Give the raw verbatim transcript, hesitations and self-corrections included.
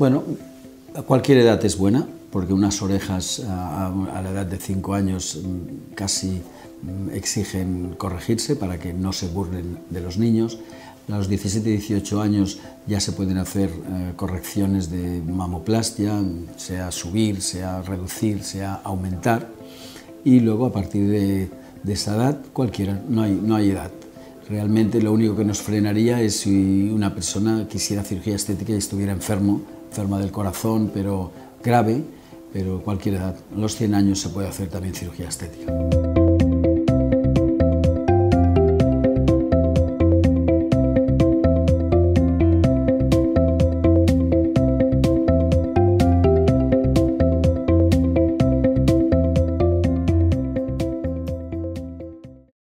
Bueno, a cualquier edad es buena, porque unas orejas a, a la edad de cinco años casi exigen corregirse para que no se burlen de los niños. A los diecisiete y dieciocho años ya se pueden hacer eh, correcciones de mamoplastia, sea subir, sea reducir, sea aumentar, y luego a partir de, de esa edad cualquiera, no hay, no hay edad. Realmente lo único que nos frenaría es si una persona quisiera cirugía estética y estuviera enfermo, enferma del corazón, pero grave, pero cualquier edad. A los cien años se puede hacer también cirugía estética.